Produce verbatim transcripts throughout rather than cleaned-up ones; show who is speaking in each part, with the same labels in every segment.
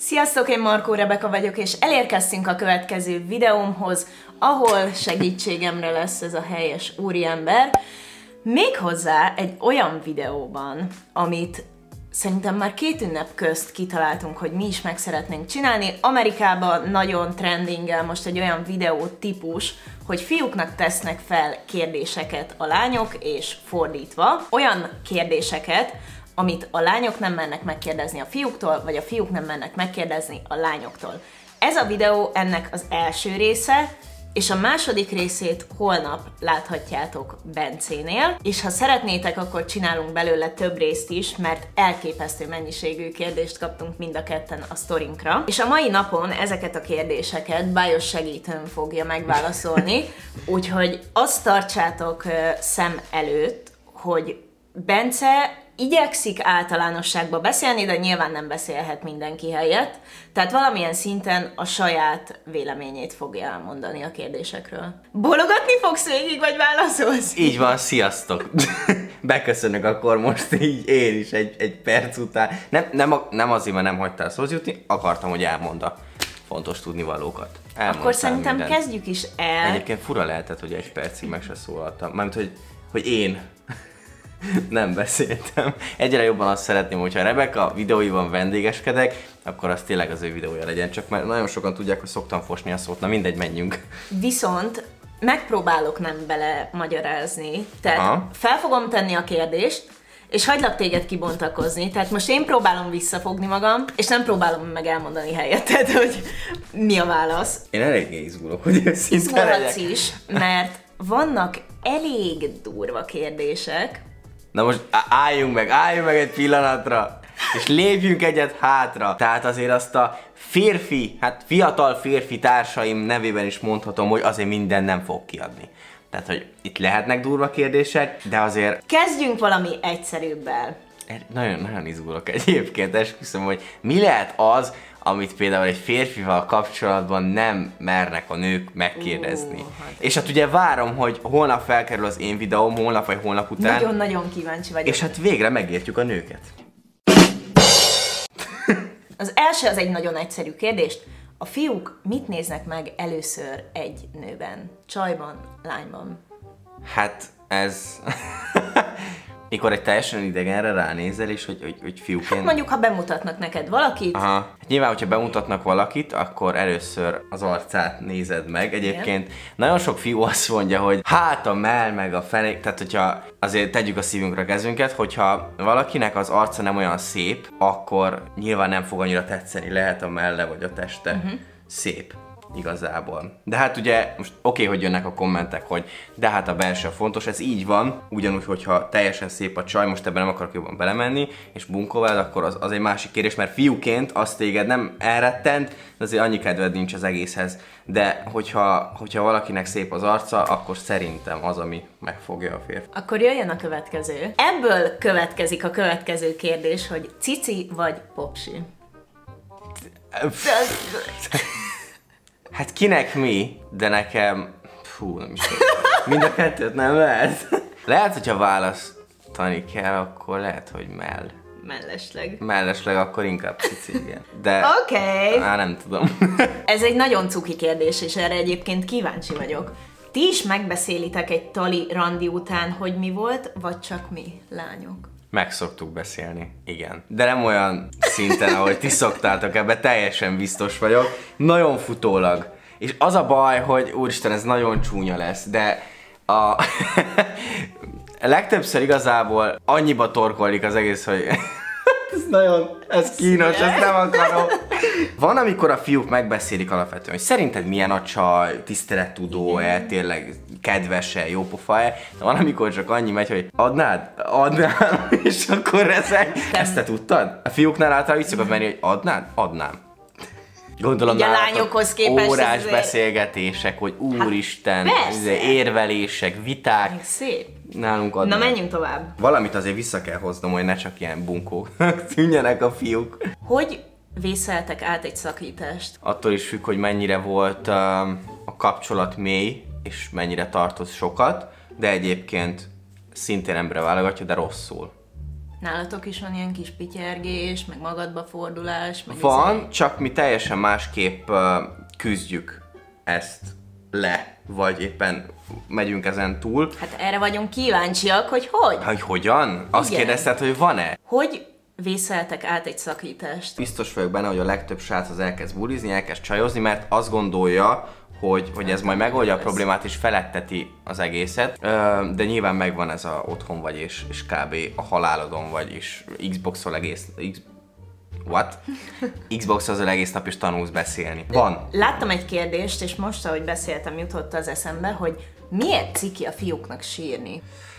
Speaker 1: Sziasztok, én Markó Rebeka vagyok, és elérkeztünk a következő videómhoz, ahol segítségemre lesz ez a helyes úriember. Méghozzá egy olyan videóban, amit szerintem már két ünnep közt kitaláltunk, hogy mi is meg szeretnénk csinálni. Amerikában nagyon trendingel most egy olyan videó típus, hogy fiúknak tesznek fel kérdéseket a lányok, és fordítva. Olyan kérdéseket, amit a lányok nem mennek megkérdezni a fiúktól, vagy a fiúk nem mennek megkérdezni a lányoktól. Ez a videó ennek az első része, és a második részét holnap láthatjátok Bencénél, és ha szeretnétek, akkor csinálunk belőle több részt is, mert elképesztő mennyiségű kérdést kaptunk mind a ketten a sztorinkra. És a mai napon ezeket a kérdéseket Bájos segítőm fogja megválaszolni, úgyhogy azt tartsátok szem előtt, hogy Bence igyekszik általánosságban beszélni, de nyilván nem beszélhet mindenki helyett. Tehát valamilyen szinten a saját véleményét fogja elmondani a kérdésekről. Bologatni fogsz végig, vagy válaszolsz?
Speaker 2: Így van, sziasztok! Beköszönök akkor most így én is egy, egy perc után. Nem, nem, nem azért, mert nem hagytál szóhoz jutni, akartam, hogy elmonda fontos tudnivalókat.
Speaker 1: Akkor szerintem mindent. Kezdjük is el.
Speaker 2: Egyébként fura lehetett, hogy egy percig meg se szólaltam. Mármint, hogy, hogy én nem beszéltem. Egyre jobban azt szeretném, hogyha Rebeka videóiban vendégeskedek, akkor az tényleg az ő videója legyen, csak mert nagyon sokan tudják, hogy szoktam fosni a szót. Na mindegy, menjünk. Viszont
Speaker 1: megpróbálok nem bele magyarázni. Tehát Aha. fel fogom tenni a kérdést, és hagylak téged kibontakozni. Tehát most én próbálom visszafogni magam, és nem próbálom meg elmondani helyetted, hogy mi a válasz.
Speaker 2: Én eléggé izgulok, hogy őszinte legyek.
Speaker 1: is, mert vannak elég durva kérdések.
Speaker 2: Na most álljunk meg, álljunk meg egy pillanatra, és lépjünk egyet hátra. Tehát azért azt a férfi, hát fiatal férfi társaim nevében is mondhatom, hogy azért minden nem fog kiadni. Tehát, hogy itt lehetnek durva kérdések, de azért...
Speaker 1: Kezdjünk valami egyszerűbbel.
Speaker 2: Nagyon, nagyon izgulok egyébként, esküszöm, hogy mi lehet az, amit például egy férfival kapcsolatban nem mernek a nők megkérdezni. Uh, hát és hát ugye várom, hogy holnap felkerül az én videóm, holnap vagy holnap után.
Speaker 1: Nagyon-nagyon kíváncsi vagyok.
Speaker 2: És hát végre megértjük a nőket.
Speaker 1: Az első az egy nagyon egyszerű kérdés. A fiúk mit néznek meg először egy nőben? Csajban, lányban?
Speaker 2: Hát ez... Mikor egy teljesen idegenre ránézel, és hogy, hogy, hogy fiúként...
Speaker 1: Hát mondjuk, ha bemutatnak neked valakit...
Speaker 2: Aha. Hát nyilván, hogyha bemutatnak valakit, akkor először az arcát nézed meg. Egyébként igen. Nagyon sok fiú azt mondja, hogy hát a mell meg a fenék, tehát hogyha azért tegyük a szívünkre kezünket, hogyha valakinek az arca nem olyan szép, akkor nyilván nem fog annyira tetszeni, lehet a melle vagy a teste uh-huh. szép. Igazából. De hát ugye most oké, okay, hogy jönnek a kommentek, hogy de hát a belső fontos, ez így van, ugyanúgy, hogyha teljesen szép a csaj, most ebben nem akarok jobban belemenni, és bunkovád, akkor az, az egy másik kérdés, mert fiúként azt téged nem elrettent, de azért annyi kedved nincs az egészhez. De hogyha, hogyha valakinek szép az arca, akkor szerintem az, ami megfogja a férfi.
Speaker 1: Akkor jöjjön a következő. Ebből következik a következő kérdés, hogy cici vagy popsi?
Speaker 2: Hát kinek mi, de nekem... Fú, nem is tudom. Mind a kettőt nem lehet. Lehet, hogyha választani kell, akkor lehet, hogy mell.
Speaker 1: Mellesleg.
Speaker 2: Mellesleg, akkor inkább cici, igen. De...
Speaker 1: Oké. Okay.
Speaker 2: Á, nem tudom.
Speaker 1: Ez egy nagyon cuki kérdés, és erre egyébként kíváncsi vagyok. Ti is megbeszélitek egy tali randi után, hogy mi volt, vagy csak mi, lányok?
Speaker 2: Meg szoktuk beszélni, igen. De nem olyan szinten, ahogy ti szoktátok, ebben teljesen biztos vagyok. Nagyon futólag. És az a baj, hogy úristen, ez nagyon csúnya lesz, de a legtöbbször igazából annyiba torkollik az egész, hogy ez nagyon, ez kínos, ezt nem akarom. Van, amikor a fiúk megbeszélik alapvetően, hogy szerinted milyen a csaj, tisztelettudó-e, tényleg kedves-e, jópofa-e, de van, amikor csak annyi megy, hogy adnád? Adnám, és akkor ezek. Ezt te tudtad? A fiúknál általában így szokott menni, hogy adnád? Adnám. Gondolom
Speaker 1: a lányokhoz képest
Speaker 2: órás
Speaker 1: azért...
Speaker 2: beszélgetések, hogy úristen,
Speaker 1: hát,
Speaker 2: érvelések, viták.
Speaker 1: Szép.
Speaker 2: Nálunk adnak.
Speaker 1: Na menjünk tovább.
Speaker 2: Valamit azért vissza kell hoznom, hogy ne csak ilyen bunkók tűnjenek a fiúk.
Speaker 1: Hogy vészeltek át egy szakítást?
Speaker 2: Attól is függ, hogy mennyire volt uh, a kapcsolat mély, és mennyire tartott sokat, de egyébként szintén emberre válogatja, de rosszul.
Speaker 1: Nálatok is van ilyen kis pityergés, meg magadba fordulás, meg
Speaker 2: Van,
Speaker 1: izé...
Speaker 2: csak mi teljesen másképp uh, küzdjük ezt le, vagy éppen megyünk ezen túl.
Speaker 1: Hát erre vagyunk kíváncsiak, hogy hogy?
Speaker 2: Hogy hogyan? Azt
Speaker 1: Igen.
Speaker 2: kérdezted, hogy van-e?
Speaker 1: Hogy vészeltek át egy szakítást?
Speaker 2: Biztos vagyok benne, hogy a legtöbb srác az elkezd bulizni, elkezd csajozni, mert azt gondolja, hogy, hogy ez majd megoldja a problémát és feletteti az egészet. De nyilván megvan ez a otthon vagy és, és kb. A halálodon vagy, és Xbox-ol egész... X... What? Xbox-ozol egész nap és tanulsz beszélni. Van.
Speaker 1: Láttam egy kérdést, és most, ahogy beszéltem, jutott az eszembe, hogy miért ciki a fiúknak sírni?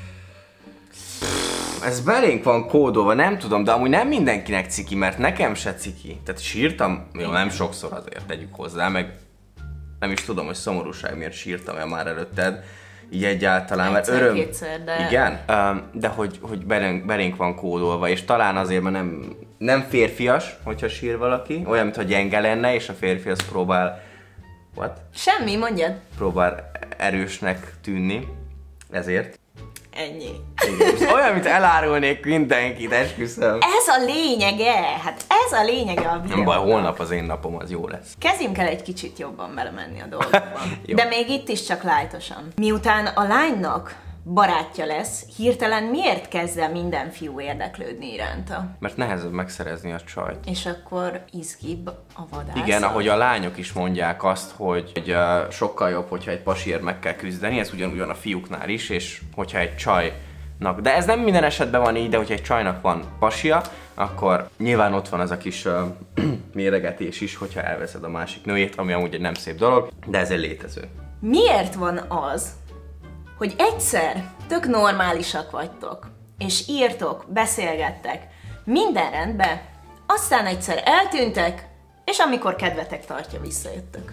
Speaker 2: Ez belénk van kódolva, nem tudom, de amúgy nem mindenkinek ciki, mert nekem se ciki. Tehát sírtam, jó, nem sokszor azért tegyük hozzá, meg nem is tudom, hogy szomorúság miért sírtam-e már előtted, így egyáltalán, mert öröm...
Speaker 1: Kétszer, de...
Speaker 2: Igen? De hogy, hogy belénk, belénk van kódolva, és talán azért, mert nem, nem férfias, hogyha sír valaki, olyan, mintha gyenge lenne, és a férfi az próbál... What?
Speaker 1: Semmi, mondjad.
Speaker 2: Próbál erősnek tűnni, ezért.
Speaker 1: Ennyi.
Speaker 2: Igen. Olyan, mint elárulnék mindenkit, esküszöm.
Speaker 1: Ez a lényege, hát ez a lényege a videónak.
Speaker 2: Nem baj, holnap az én napom, az jó lesz.
Speaker 1: Kezdjünk el egy kicsit jobban belemenni a dolgokba. De még itt is csak lájtosan. Miután a lánynak barátja lesz, hirtelen miért kezd el minden fiú érdeklődni iránta?
Speaker 2: Mert nehezebb megszerezni a csajt.
Speaker 1: És akkor izgibb a vadászat.
Speaker 2: Igen, ahogy a lányok is mondják azt, hogy, hogy uh, sokkal jobb, hogyha egy pasiért meg kell küzdeni, ez ugyanúgyan a fiúknál is, és hogyha egy csajnak, de ez nem minden esetben van így, de hogyha egy csajnak van pasia, akkor nyilván ott van az a kis uh, méregetés is, hogyha elveszed a másik nőjét, ami amúgy egy nem szép dolog, de ez egy létező.
Speaker 1: Miért van az, hogy egyszer tök normálisak vagytok, és írtok, beszélgettek, minden rendben, aztán egyszer eltűntek, és amikor kedvetek tartja, visszajöttök?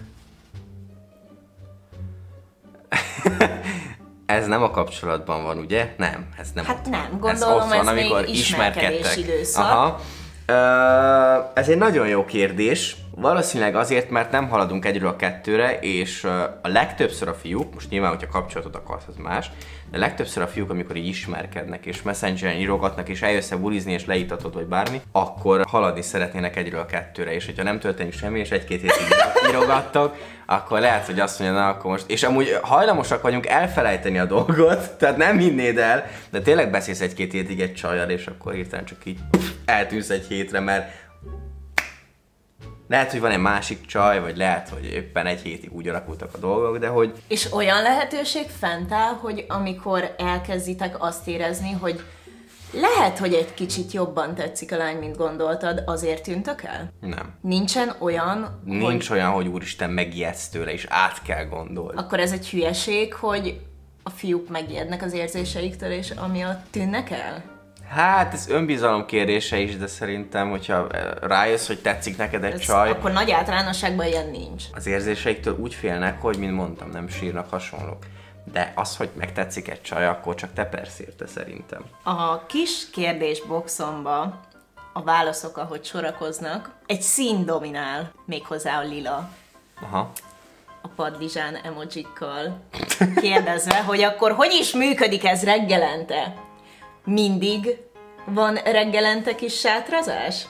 Speaker 1: Ez
Speaker 2: nem a kapcsolatban van, ugye? Nem, ez nem.
Speaker 1: Hát nem, gondolom, ez,
Speaker 2: ez, van,
Speaker 1: még ismerkedés időszak.
Speaker 2: Aha. Uh, ez egy nagyon jó kérdés. Valószínűleg azért, mert nem haladunk egyről a kettőre, és uh, a legtöbbször a fiúk, most nyilván, hogyha kapcsolatot akarsz, az más, de legtöbbször a fiúk, amikor így ismerkednek, és messengeren írogatnak, és eljössz bulizni, és leítatod, vagy bármi, akkor haladni szeretnének egyről a kettőre, és hogyha nem történik semmi, és egy-két hétig írogattok, akkor lehet, hogy azt mondja, na akkor most... És amúgy hajlamosak vagyunk elfelejteni a dolgot, tehát nem hinnéd el, de tényleg beszélsz egy-két hétig egy csajjal, és akkor hirtelen csak így eltűnsz egy hétre, mert lehet, hogy van egy másik csaj, vagy lehet, hogy éppen egy hétig úgy alakultak a dolgok, de hogy...
Speaker 1: És olyan lehetőség fent áll, hogy amikor elkezditek azt érezni, hogy lehet, hogy egy kicsit jobban tetszik a lány, mint gondoltad, azért tűntök el?
Speaker 2: Nem.
Speaker 1: Nincsen olyan,
Speaker 2: Nincs
Speaker 1: hogy...
Speaker 2: olyan, hogy úristen megijedsz tőle, és át kell gondolni.
Speaker 1: Akkor ez egy hülyeség, hogy a fiúk megijednek az érzéseiktől, és amiatt tűnnek el?
Speaker 2: Hát ez önbizalom kérdése is, de szerintem, hogyha rájössz, hogy tetszik neked egy
Speaker 1: ez
Speaker 2: csaj...
Speaker 1: Akkor nagy általánosságban ilyen nincs.
Speaker 2: Az érzéseiktől úgy félnek, hogy, mint mondtam, nem sírnak, hasonlók. De az, hogy megtetszik egy csaj, akkor csak te persz érte szerintem.
Speaker 1: A kis kérdésboxomba a válaszok, ahogy sorakoznak, egy szín dominál, méghozzá a lila.
Speaker 2: Aha.
Speaker 1: A padlizsán emojikkal kérdezve, hogy akkor hogy is működik ez reggelente? Mindig van reggelente kis sátrazás?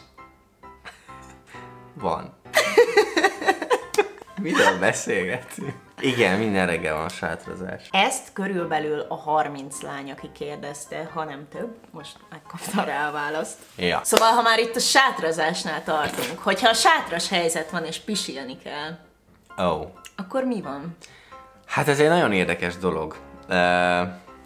Speaker 2: Van. Miről beszélgetünk? Igen, minden reggel van sátrazás.
Speaker 1: Ezt körülbelül a harminc lány, aki kérdezte, ha nem több, most megkapta rá a választ.
Speaker 2: Ja.
Speaker 1: Szóval, ha már itt a sátrazásnál tartunk, hogyha a sátras helyzet van és pisilni kell,
Speaker 2: oh.
Speaker 1: akkor mi van?
Speaker 2: Hát ez egy nagyon érdekes dolog. Uh,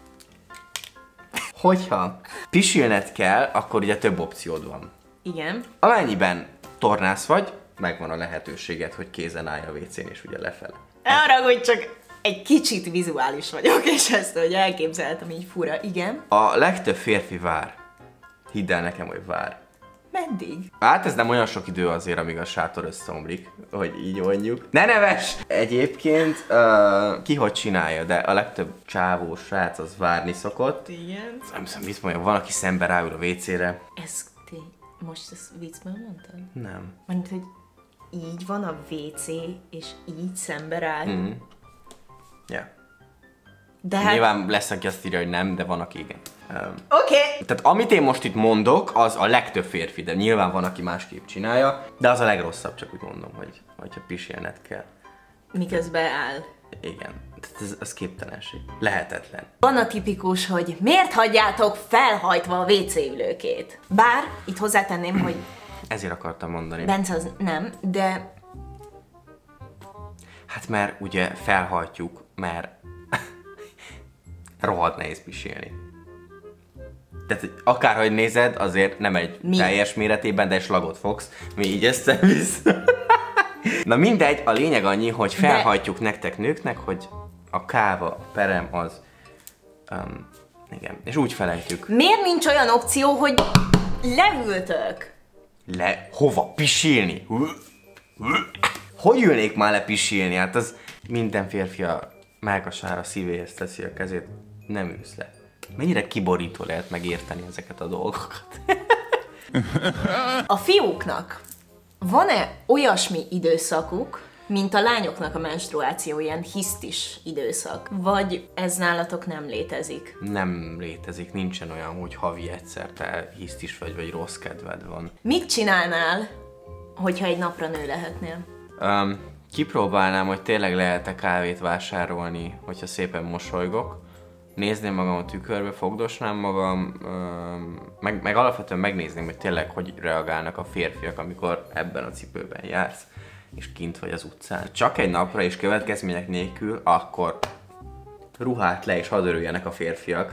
Speaker 2: hogyha pisilned kell, akkor ugye több opciód van.
Speaker 1: Igen.
Speaker 2: Amennyiben tornász vagy, megvan a lehetőséged, hogy kézen állj a vécén és ugye lefele.
Speaker 1: Arra, hogy csak egy kicsit vizuális vagyok, és ezt, hogy elképzeltem így fura. Igen.
Speaker 2: A legtöbb férfi vár. Hidd el nekem, hogy vár.
Speaker 1: Meddig?
Speaker 2: Hát ez nem olyan sok idő azért, amíg a sátor összeomlik, hogy így mondjuk. Ne neves! Egyébként uh, ki hogy csinálja, de a legtöbb csávó srác az várni szokott.
Speaker 1: Igen.
Speaker 2: Nem tudom, mit mondja, van, aki szembe ráül a vécére.
Speaker 1: Ez te most ezt viccben mondtad?
Speaker 2: Nem.
Speaker 1: Mondjuk, hogy így van a vé cé, és így szembe ráll.
Speaker 2: Mm. Ja.
Speaker 1: De hát...
Speaker 2: Nyilván lesz, aki azt írja, hogy nem, de van, aki igen. Um,
Speaker 1: Oké. Okay.
Speaker 2: Tehát amit én most itt mondok, az a legtöbb férfi, de nyilván van, aki másképp csinálja, de az a legrosszabb, csak úgy mondom, hogy hogyha pisilned kell.
Speaker 1: Miközben áll.
Speaker 2: Igen, tehát ez, ez képtelenség. Lehetetlen.
Speaker 1: Van a tipikus, hogy miért hagyjátok felhajtva a vé cé ülőkét? Bár itt hozzátenném, hogy...
Speaker 2: Ezért akartam mondani.
Speaker 1: Bence az nem, de...
Speaker 2: Hát mert ugye felhajtjuk, mert rohadt nehéz pisilni. Tehát akárhogy nézed, azért nem egy Mi? teljes méretében, de egy slagot fogsz, mi így összevisz. Na mindegy, a lényeg annyi, hogy felhajtjuk de... nektek nőknek, hogy a káva, a perem az... Um, igen, és úgy felejtjük.
Speaker 1: Miért nincs olyan opció, hogy leültök?
Speaker 2: Le? Hova? Pisilni? Hogy ülnék már le pisilni? Hát az minden férfi a mellkasára, szívéhez teszi a kezét. Nem ülsz le. Mennyire kiborító lehet megérteni ezeket a dolgokat?
Speaker 1: A fiúknak van-e olyasmi időszakuk, mint a lányoknak a menstruáció, ilyen hisztis időszak? Vagy ez nálatok nem létezik?
Speaker 2: Nem létezik, nincsen olyan, hogy havi egyszer te hisztis vagy, vagy rossz kedved van.
Speaker 1: Mit csinálnál, hogyha egy napra nő lehetnél?
Speaker 2: Um, kipróbálnám, hogy tényleg lehet-e kávét vásárolni, hogyha szépen mosolygok. Nézném magam a tükörbe, fogdosnám magam, um, meg, meg alapvetően megnézném, hogy tényleg hogy reagálnak a férfiak, amikor ebben a cipőben jársz, és kint vagy az utcán. Csak egy napra és következmények nélkül, akkor ruhát le és hadd örüljenek a férfiak.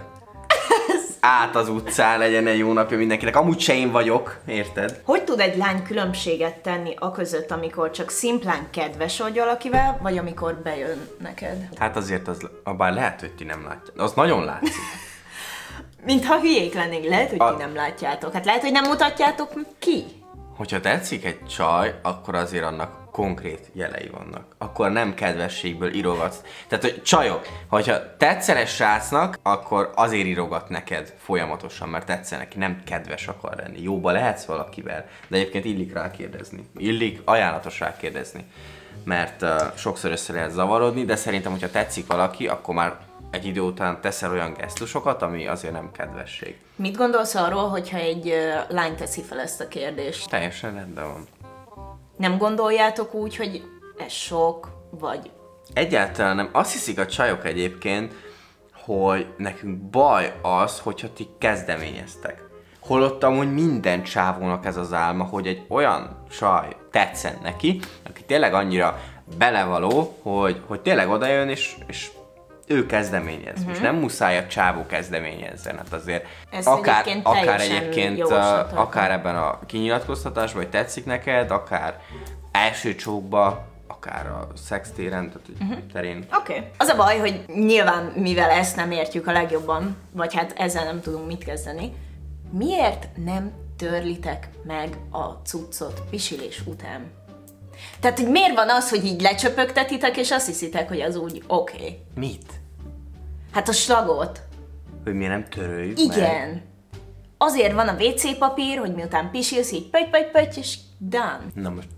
Speaker 2: Át az utcán, legyen egy jó napja mindenkinek. Amúgy se én vagyok, érted?
Speaker 1: Hogy tud egy lány különbséget tenni a között, amikor csak szimplán kedves vagy valakivel, vagy amikor bejön neked?
Speaker 2: Hát azért az, bár lehet, hogy ti nem látjátok. Az nagyon látszik.
Speaker 1: Mintha hülyék lennénk, lehet, hogy a... ti nem látjátok. Hát lehet, hogy nem mutatjátok ki.
Speaker 2: Hogyha tetszik egy csaj, akkor azért annak konkrét jelei vannak. Akkor nem kedvességből írogatsz. Tehát, hogy csajok, hogyha tetszel egy srácnak, akkor azért írogat neked folyamatosan, mert tetszel neki, nem kedves akar lenni. Jóba lehetsz valakivel, de egyébként illik rákérdezni. Illik, ajánlatos rákérdezni. Mert uh, sokszor össze lehet zavarodni, de szerintem, hogyha tetszik valaki, akkor már egy idő után teszel olyan gesztusokat, ami azért nem kedvesség.
Speaker 1: Mit gondolsz arról, hogyha egy uh, lány teszi fel ezt a kérdést?
Speaker 2: Teljesen rendben van.
Speaker 1: Nem gondoljátok úgy, hogy ez sok, vagy...
Speaker 2: Egyáltalán nem. Azt hiszik a csajok egyébként, hogy nekünk baj az, hogyha ti kezdeményeztek. Holott amúgy minden csávónak ez az álma, hogy egy olyan csaj tetszen neki, aki tényleg annyira belevaló, hogy, hogy tényleg odajön és, és ő kezdeményez. Uh-huh. És nem muszáj a csávó kezdeményezzen. Hát azért
Speaker 1: ez
Speaker 2: akár
Speaker 1: egyébként
Speaker 2: akár, egyébként, uh, akár ebben a kinyilatkoztatásban, hogy tetszik neked, akár első csókba, akár a szextéren, tehát uh-huh. terén.
Speaker 1: Oké. Okay. Az a baj, hogy nyilván, mivel ezt nem értjük a legjobban, vagy hát ezzel nem tudunk mit kezdeni, miért nem törlitek meg a cuccot pisilés után? Tehát, hogy miért van az, hogy így lecsöpögtetitek, és azt hiszitek, hogy az úgy oké? Okay.
Speaker 2: Mit?
Speaker 1: Hát a slagot.
Speaker 2: Hogy miért nem töröljük
Speaker 1: Igen.
Speaker 2: meg?
Speaker 1: Azért van a vé cé papír, hogy miután pisilsz, így pöty, pöty, pöty, és done.
Speaker 2: Na most,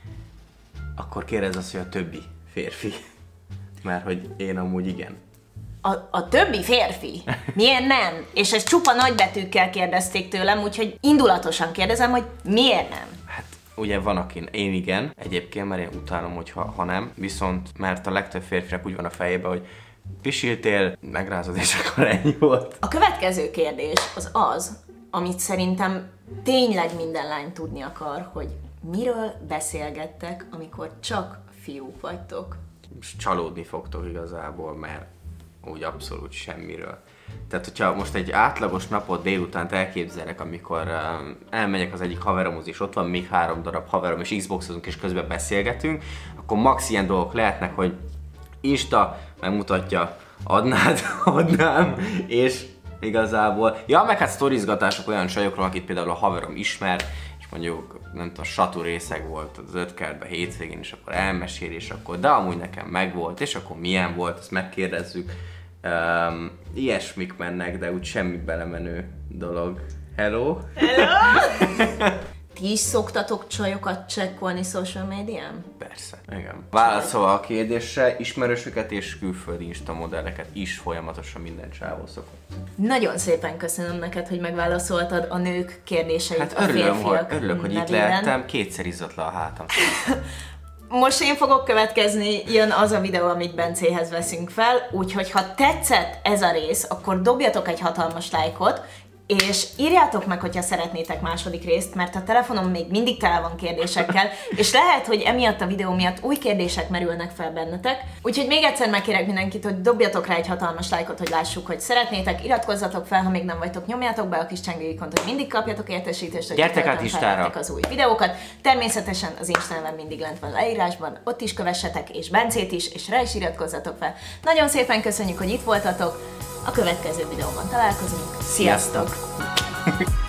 Speaker 2: akkor kérdezz azt, hogy a többi férfi. Mert hogy én amúgy igen.
Speaker 1: A, a többi férfi? Miért nem? És ezt csupa nagybetűkkel kérdezték tőlem, úgyhogy indulatosan kérdezem, hogy miért nem?
Speaker 2: Hát ugye van, akin én igen, egyébként, mert én utálom, hogyha ha nem, viszont mert a legtöbb férfinak úgy van a fejében, hogy pisiltél, megrázod, és akkor ennyi volt.
Speaker 1: A következő kérdés az az, amit szerintem tényleg minden lány tudni akar, hogy miről beszélgettek, amikor csak fiúk vagytok.
Speaker 2: És csalódni fogtok igazából, mert úgy abszolút semmiről. Tehát, hogyha most egy átlagos napot délutánt elképzelek, amikor um, elmegyek az egyik haveromhoz, és ott van még három darab haverom, és Xboxozunk, és közben beszélgetünk, akkor max ilyen dolgok lehetnek, hogy Insta megmutatja, adnád, adnám, és igazából, ja, meg hát sztorizgatások olyan csajokról, akit például a haverom ismer, és mondjuk, nem tudom, satú részeg volt az öt kertben hétvégén, és akkor elmesél, és akkor, de amúgy nekem megvolt, és akkor milyen volt, ezt megkérdezzük. Um, ilyesmik mennek, de úgy semmi belemenő dolog. Hello?
Speaker 1: Hello? ti is szoktatok csajokat csekkolni social médián?
Speaker 2: Persze, igen. Válaszolva a kérdésre, ismerősöket és külföldi Insta modelleket is folyamatosan minden csávó szokott.
Speaker 1: Nagyon szépen köszönöm neked, hogy megválaszoltad a nők kérdéseit
Speaker 2: Hát
Speaker 1: a
Speaker 2: örülöm, hogy,
Speaker 1: férfiak
Speaker 2: örülök, hogy itt
Speaker 1: nevében.
Speaker 2: lehettem, kétszer izzott le a hátam.
Speaker 1: Most én fogok következni, jön az a videó, amit Bencéhez veszünk fel, úgyhogy ha tetszett ez a rész, akkor dobjatok egy hatalmas lájkot, és írjátok meg, hogyha szeretnétek második részt, mert a telefonom még mindig tele van kérdésekkel, és lehet, hogy emiatt a videó miatt új kérdések merülnek fel bennetek. Úgyhogy még egyszer megkérek mindenkit, hogy dobjatok rá egy hatalmas lájkot, hogy lássuk, hogy szeretnétek, iratkozzatok fel, ha még nem vagytok, nyomjátok be a kis csengőikont, hogy mindig kapjatok értesítést, hogy
Speaker 2: gyertek át Instára
Speaker 1: az új videókat. Természetesen az Instán mindig lent van leírásban, ott is kövessetek, és Bencét is, és rá is iratkozzatok fel. Nagyon szépen köszönjük, hogy itt voltatok. A következő videóban találkozunk. Sziasztok!